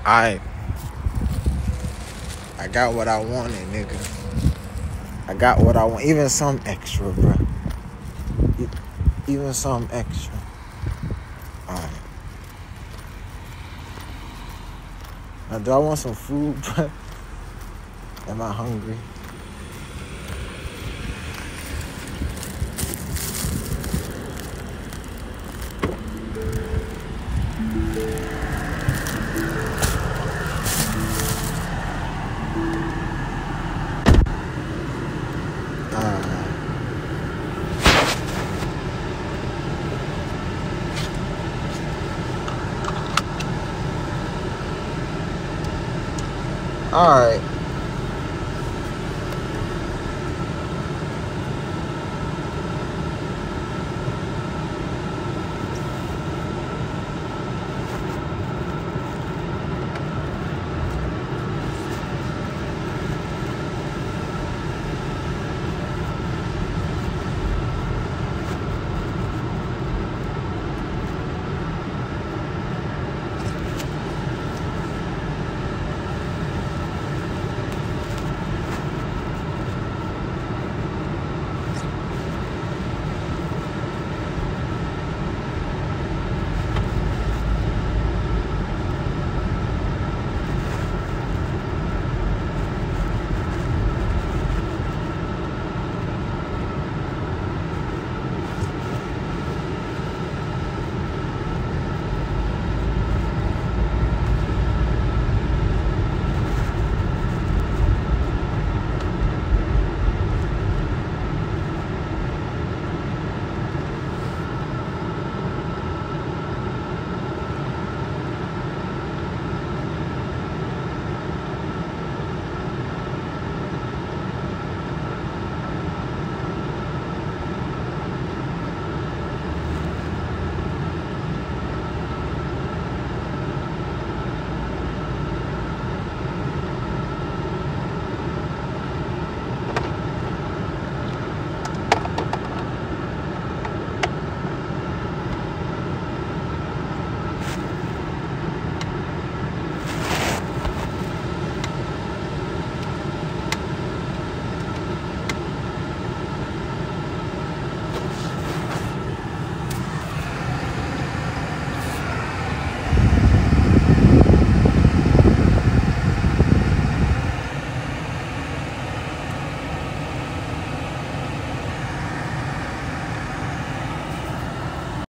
I got what I wanted, nigga. I got what I want. Even some extra, bro. Even some extra. Alright. Now, do I want some food, bro? Am I hungry? Alright.